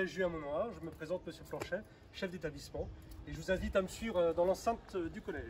collège Juin Monnoir. Je me présente Monsieur Planchet, chef d'établissement, et je vous invite à me suivre dans l'enceinte du collège.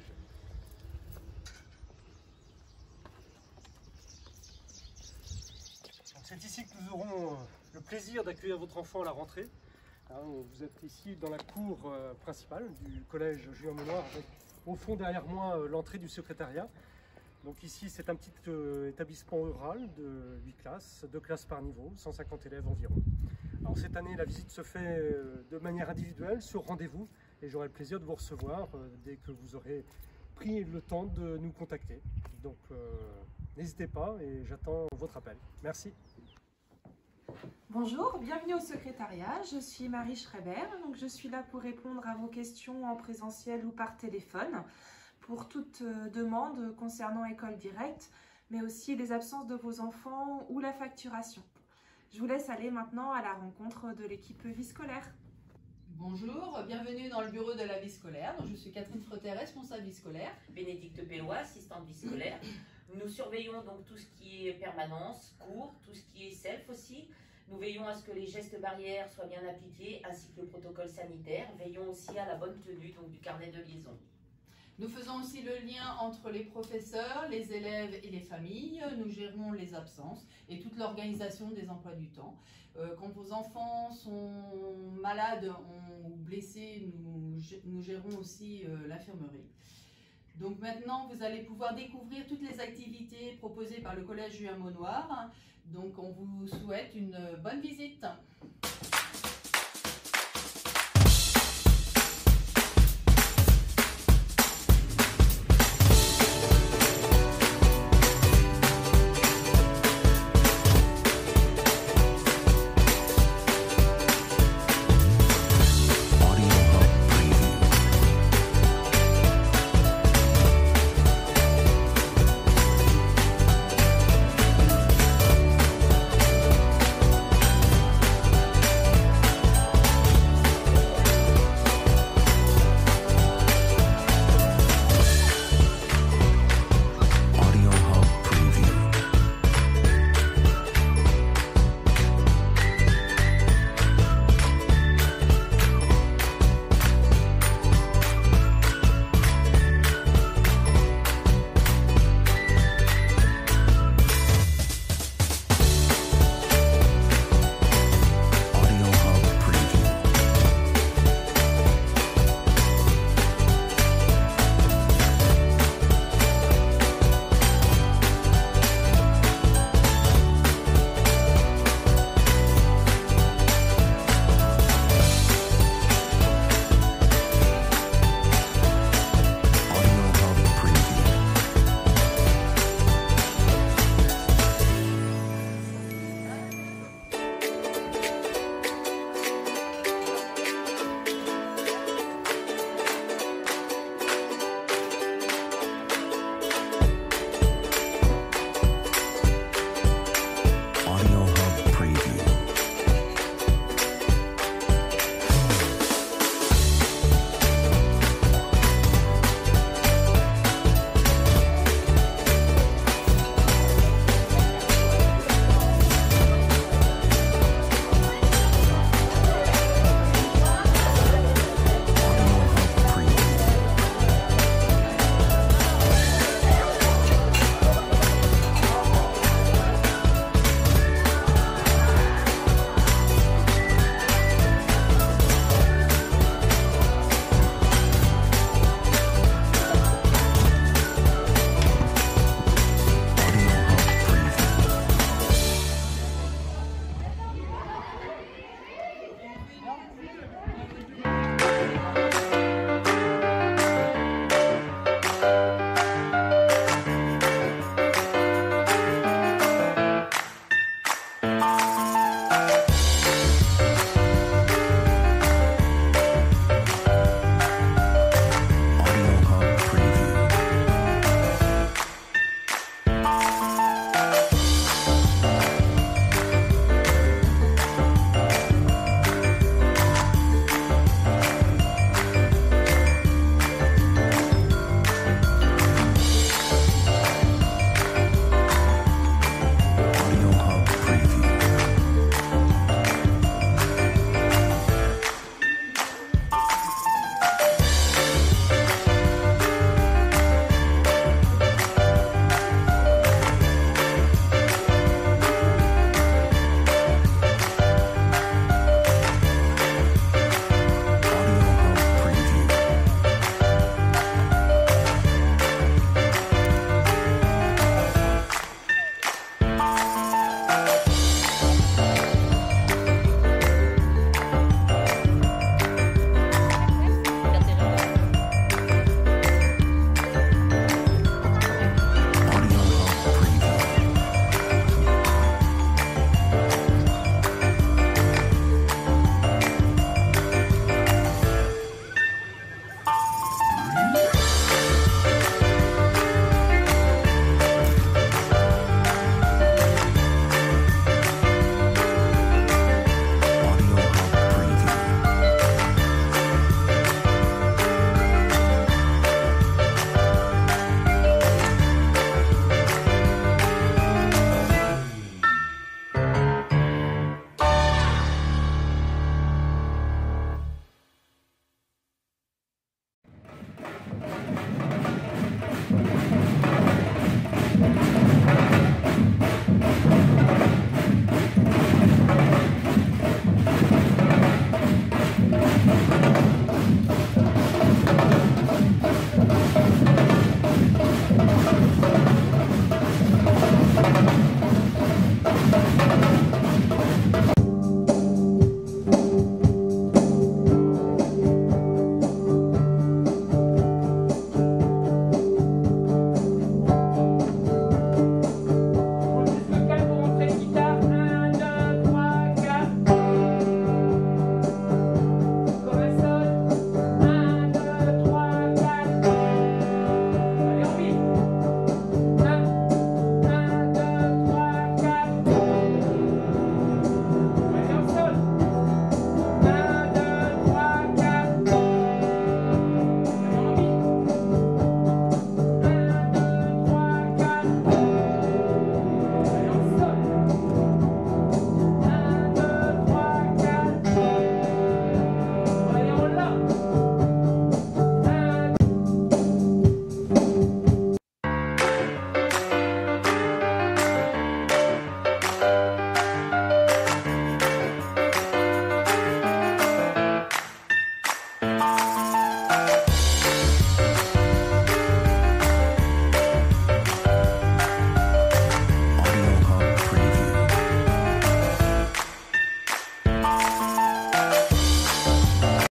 C'est ici que nous aurons le plaisir d'accueillir votre enfant à la rentrée. Vous êtes ici dans la cour principale du collège Juin Monnoir, avec au fond derrière moi l'entrée du secrétariat. Donc ici c'est un petit établissement rural de 8 classes, 2 classes par niveau, 150 élèves environ. Alors cette année la visite se fait de manière individuelle, sur rendez-vous, et j'aurai le plaisir de vous recevoir dès que vous aurez pris le temps de nous contacter. Donc n'hésitez pas et j'attends votre appel. Merci. Bonjour, bienvenue au secrétariat, je suis Marie Schreiber, donc je suis là pour répondre à vos questions en présentiel ou par téléphone pour toute demande concernant École Directe, mais aussi les absences de vos enfants ou la facturation. Je vous laisse aller maintenant à la rencontre de l'équipe vie scolaire. Bonjour, bienvenue dans le bureau de la vie scolaire. Donc, je suis Catherine Frottet, responsable vie scolaire. Bénédicte Pellois, assistante vie scolaire. Nous surveillons donc tout ce qui est permanence, cours, tout ce qui est self aussi. Nous veillons à ce que les gestes barrières soient bien appliqués, ainsi que le protocole sanitaire. Veillons aussi à la bonne tenue donc, du carnet de liaison. Nous faisons aussi le lien entre les professeurs, les élèves et les familles. Nous gérons les absences et toute l'organisation des emplois du temps. Quand vos enfants sont malades ou blessés, nous gérons aussi l'infirmerie. Donc maintenant, vous allez pouvoir découvrir toutes les activités proposées par le collège Juin Monnoir. Donc on vous souhaite une bonne visite.